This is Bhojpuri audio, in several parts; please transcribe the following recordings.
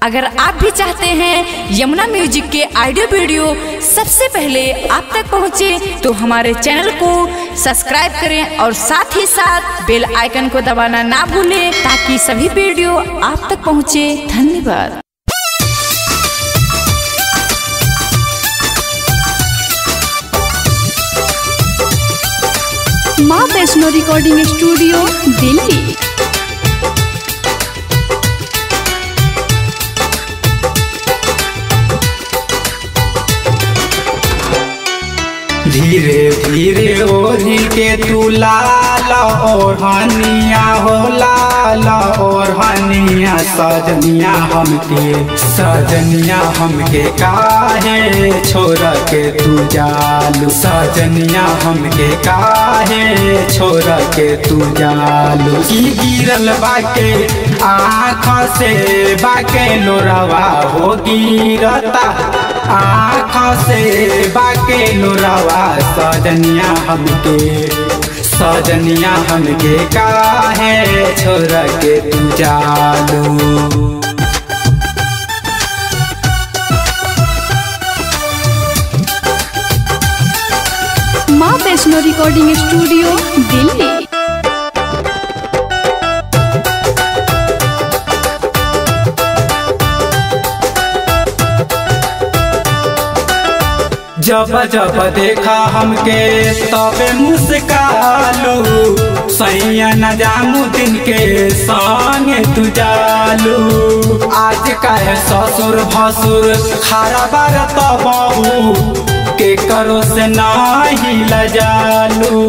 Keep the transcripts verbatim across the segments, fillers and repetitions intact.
अगर आप भी चाहते हैं यमुना म्यूजिक के ऑडियो वीडियो सबसे पहले आप तक पहुंचे, तो हमारे चैनल को सब्सक्राइब करें और साथ ही साथ बेल आइकन को दबाना ना भूलें, ताकि सभी वीडियो आप तक पहुंचे। धन्यवाद। माँ वैष्णो रिकॉर्डिंग स्टूडियो दिल्ली। धीरे धीरे ओढ़ी के तू लाल और हनिया हो लाल और हनिया, सजनिया हमके सजनिया हमके काहे छोड़ के तू जालू, सजनिया हमके काहे छोड़ के तू जालू। की गिरल बाके आँख से बाके लोरावा हो गिरता, आँख से बाके लोरावा, सजनिया हमके सजनिया हमके काहे छोड़ के तू जालू। माँ वैष्णो रिकॉर्डिंग स्टूडियो दिल्ली। जब जब देखा हमके तबे मुस्कालू, सैया न जामू दिन के संगे तू जालू। आज काहे ससुर भसुर खारा बार तबहू के करो से नहीं लजालू,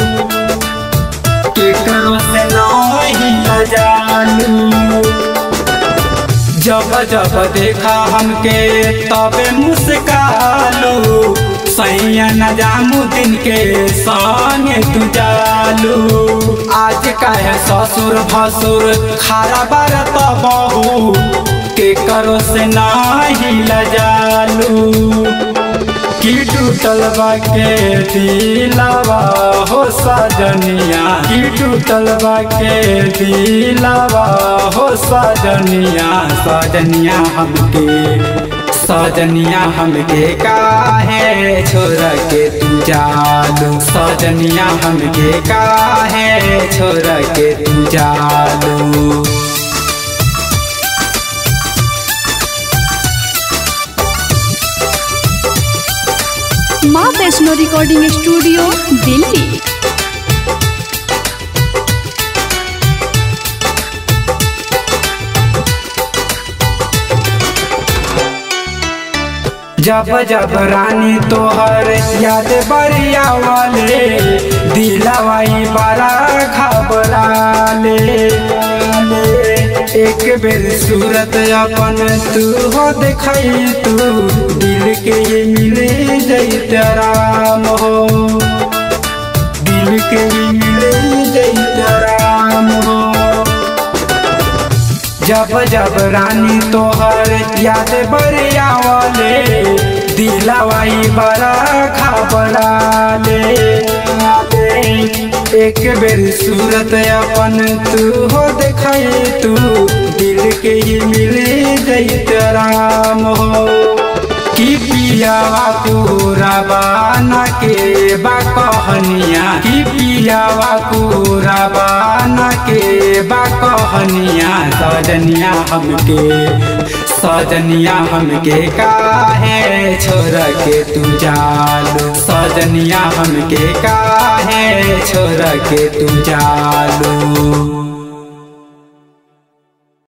के करो से नहीं लजालू। जब जब देखा हमके तबे मुस्कालू, सैया न जामू दिन के संगे तू जालू। आज काहे ससुर भसुर खारा बार तबहू के करो से नहीं लजालू। की टूटल बाके दिलवा हो सजनिया, की टूटल बाके दिलवा हो सजनिया, सजनिया हमके सजनिया हमके काहे छोड़ के तू जालू, सजनिया हमके काहे छोड़ के तू जालू। माँ वैष्णो रिकॉर्डिंग स्टूडियो दिल्ली। जब जब रानी तोहर याद बरिया वाले, दिलवाई बड़ा घबराले। एक बेर सूरत अपन तू हो दिखाई, तू दिल के ये मिले जैत राम हो, दिल के ये मिले जैत राम हो। जब जब रानी तोहर याद बरिया वाले, दिलवाई बड़ा घबराले। एक बेर सूरत अपन तू हो दिखाई, तू दिल के ही मिले जैत राम हो। की पियावा पूरा बाना के बा कहनिया, की पियावा पूरा बाना के बा कहनिया, सजनिया हमके सजनिया हमके काहे छोड़ के तू जालू, सजनिया हमके काहे छोड़ के तू जालू।